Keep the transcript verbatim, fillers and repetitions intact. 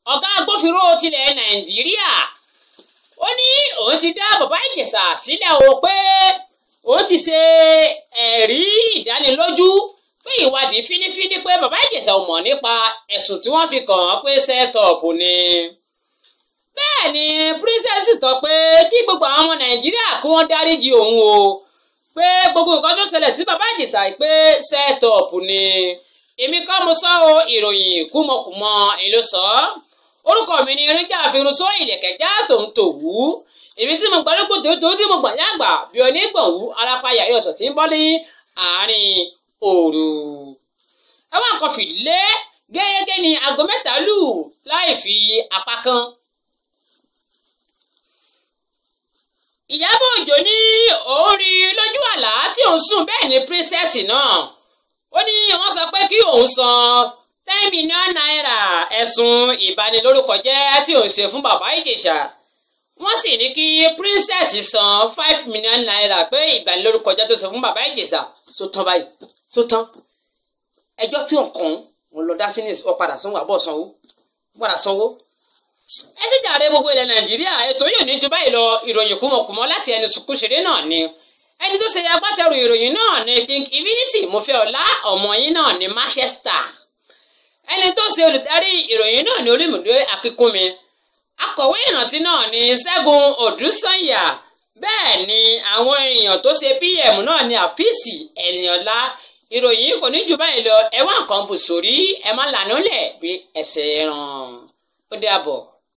ọ̀gá agbófinró tilẹ̀ Nàìjíríà ó ní òun ti dá bàbá Ìjẹ̀ṣà sílẹ̀ o pé òun ti ṣe ẹ̀rí ìdánilójú pé ìwádìí fínífíní pé bàbá Ìjẹ̀ṣà ò mọ̀ nípa ẹ̀sùn tí wọ́n fi kàn án pé sẹ́tọ̀ọ̀pù ni. bẹ́ẹ̀ ni princess tọ́ pé kí gbogbo àwọn ọmọ Nàìjíríà kí wọ́n dáríjì òun o pé gbogbo nǹkan tó ṣẹlẹ̀ sí bàbá Ìjẹ̀ṣà pé sẹ́tọ̀ọ̀pù ni. èmi kọ́ mo sọ o, ìròyìn kúmọkùmọ èyí ló sọ ọ́. orúkọ mi ni irinjà àfihàn sọ ìlẹ̀kẹ̀já tòun tòwú. èmi tí mo gbàdúgbò tó tí mo gbà yàgbà bí onígbọ̀nwú alápáyà yóò sọ tí ń bọ́ ní àárín òru. ẹwọ́n nǹkan fìdílé gẹ́gẹ́ ní aago mẹ́ta lù láì fi apá kan. Ìyábọ̀ Òjó ní òun rí lójú àlá tí òun sùn bẹ́ẹ̀ ni princess náà ó ní wọ́n sọ pé kí òun san ten million naira ẹ̀sùn ìbanilórúkọjẹ́ tí òun ṣe fún bàbá Ìjẹ̀ṣà wọ́n sì ní kí princess san five million naira pé ìbanilórúkọjẹ́ tó ṣe fún bàbá Ìjẹ̀ṣà tó tán báyìí tó tán ẹjọ́ tí òun kàn òun lọ dá sí ní ọ padà sanwó àbọ̀ sanwó padà sanwó. ẹ sì jàre gbogbo ilẹ̀ Nàìjíríà ètò yóò ní ju báyìí lọ. ìròyìn kúmọkùmọ láti ẹni sùkúṣeré náà ni ẹni tó ṣe agbátẹrù ìròyìn náà ni King Infinity Mofẹ́ọlá ọmọ yín náà ní Manchester ẹni tó ṣe olùdarí ìròyìn náà ní Olúmídé Akínkúnmi akọ̀wé ìrántí náà ní Ṣẹ́gun Odùsànyà bẹ́ẹ̀ ni àwọn èèyàn tó ṣe P M náà ní Àfíìsì Ẹniọlá. ìròyìn kò ní jù báyìí lọ ẹ wá nǹkan bù sórí ẹ má lànà lẹ̀ bí ẹsẹ̀ ràn ó dàbọ̀.